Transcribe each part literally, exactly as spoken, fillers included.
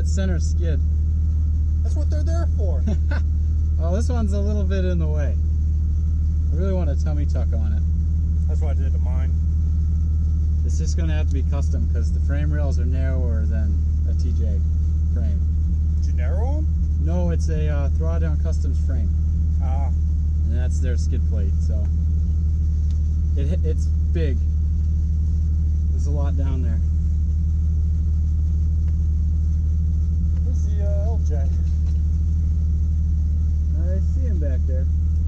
that center skid. That's what they're there for. Oh, this one's a little bit in the way. I really want a tummy tuck on it. That's what I did to mine. It's just going to have to be custom because the frame rails are narrower than a T J frame. Did you narrow them? No, it's a uh, Throwdown Customs frame. Ah. And that's their skid plate, so it it's big. There's a lot down there. Where's the uh, L J? I see him back there.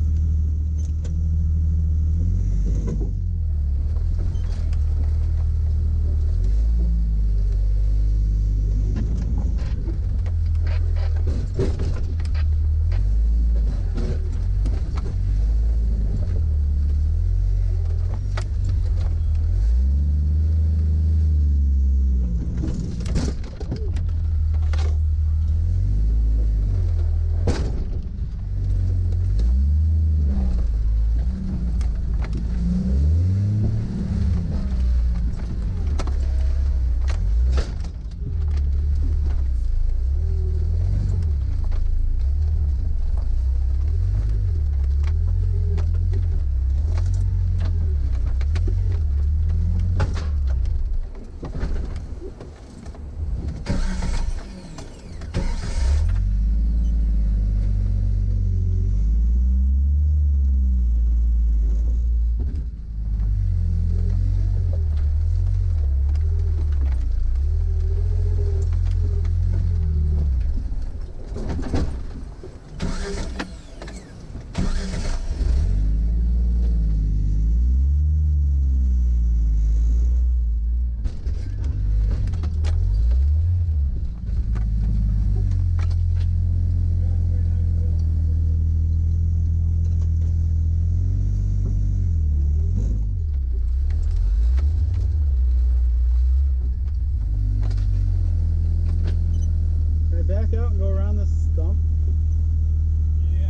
Back out and go around this stump. Yeah.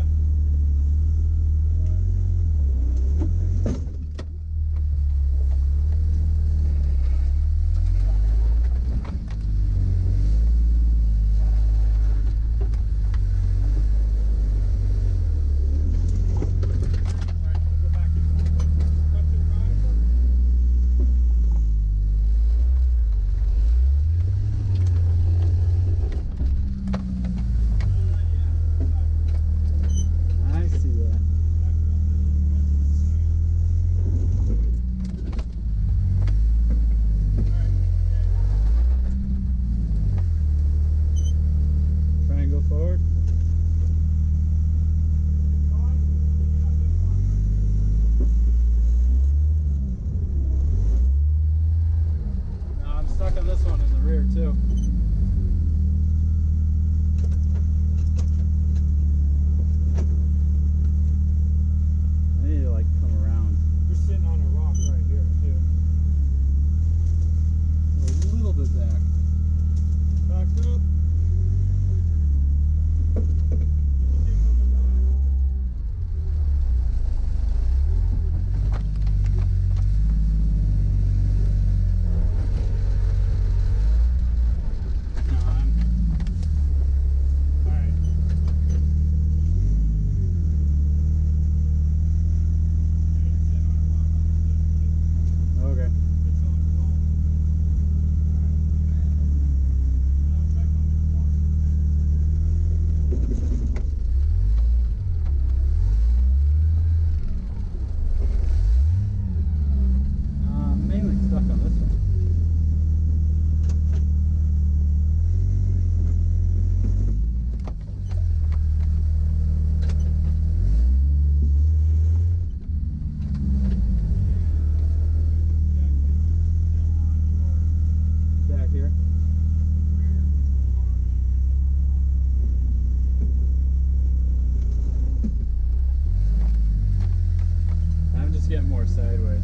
Sideways.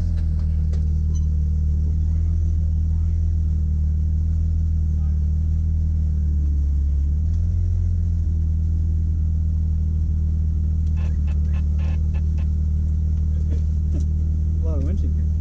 A lot of winching here.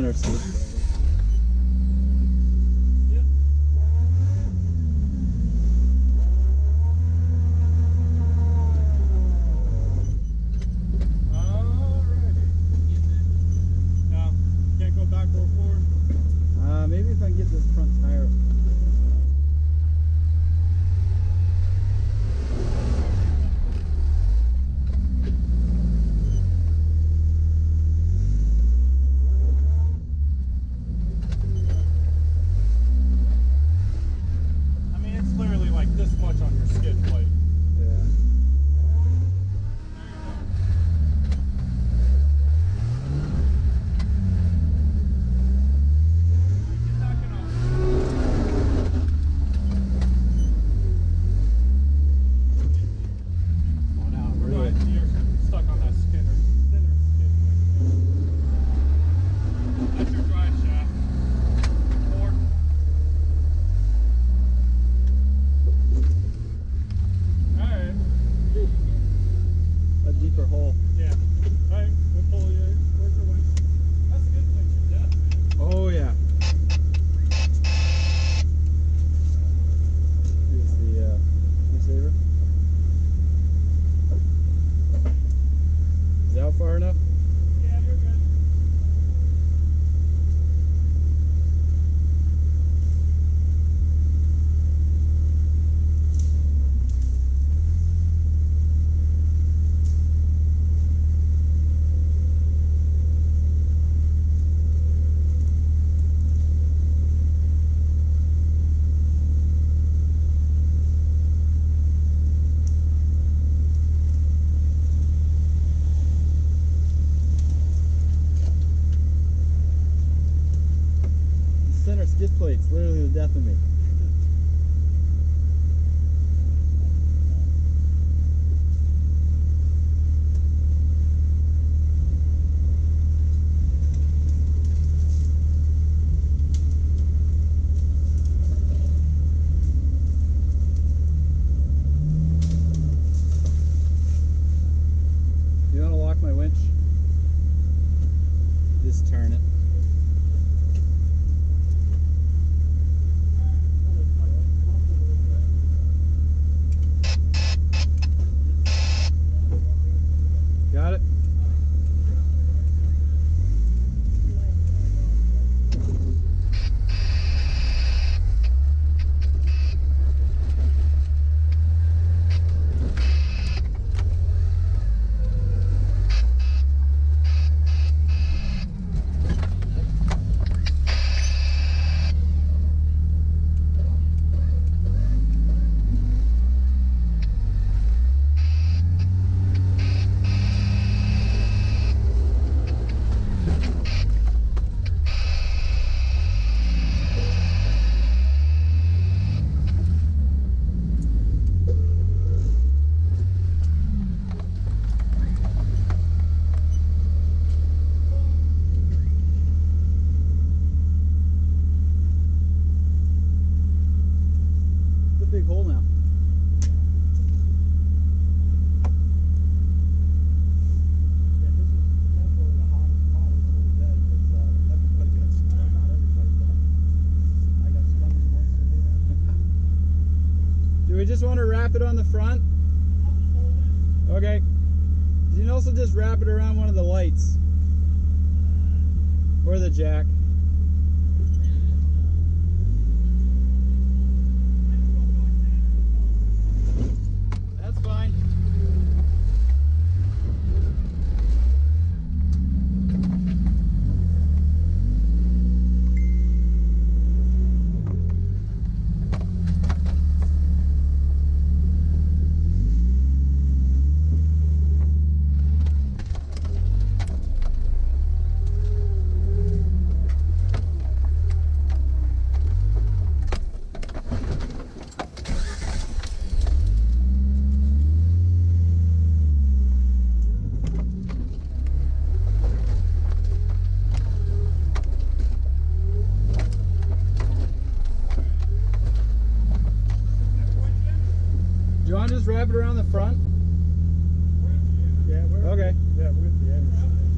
center skid plate. Yep. Alrighty. Now, can't go back or forward. Uh, maybe if I can get this front tire. I mean, it's literally like this much on your skid plate. Yeah. Get backing up. Oh, now I'm Right, really. you're stuck on that skinner, thinner skid plate. That's your drive shaft. Four. Alright. A deeper hole. Yeah. Alright, we'll pull you. Where's the winch? That's a good place for death, man. Oh, yeah. Here's the uh, receiver. Is that far enough? Yeah, you're good. The center skid plate's literally the death of me. You want to lock my winch? Just turn it. Got it? It's a big hole now. Yeah, this is definitely the hottest part of the whole day because uh, everybody gets, well, not everybody, but I got stomach moisture there. Do we just want to wrap it on the front? Okay. You can also just wrap it around one of the lights. Or the jack. That's fine. Do you want to just wrap it around the front? Yeah, we're Okay. Yeah, we're at the end.